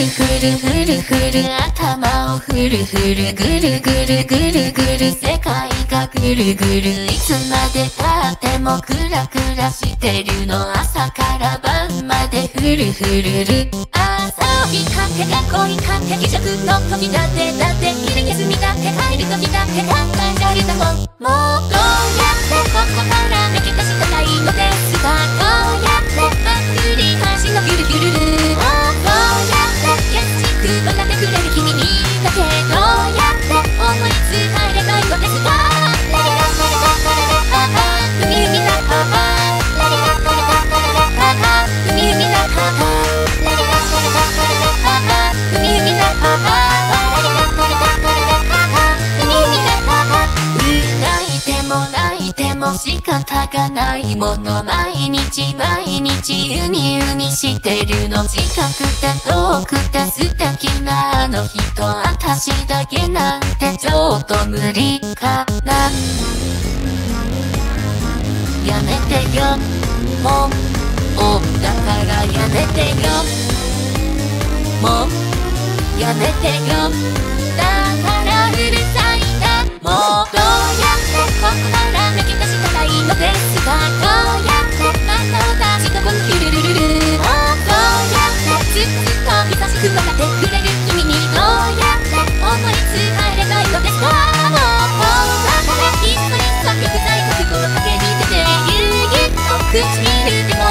ふるふる頭をふるふるぐるぐるぐるぐる世界がぐるぐるいつまでたってもクラクラしてるの朝から晩までふるふるる朝起きかけ学校にかけ帰職の時だって昼休みだって帰る時だって考えちゃうだもんもうどうやってここから抜け出したらいいのですかどうやってまっくり足のぐるぐるるどうやって優しく笑ってくれる君にだけどうやって思いつかればいいのですか海海だ海海だ泣いても仕方がないもの毎日毎日うにうにしてるの近くて遠くて素敵なあの人私だけなんてちょっと無理かなやめてよもうだからやめてよもうやめてよだからうるさいなもうどうやってここから抜け出したらいいのですかどうやってまた同じとこにキュルルルルもうどうやってずっと優しく笑ってくれる君にどうやって思いつかればいいのですかもうだからひっそりと曲剤と服をかけに出てぎゅうぎゅっと唇でも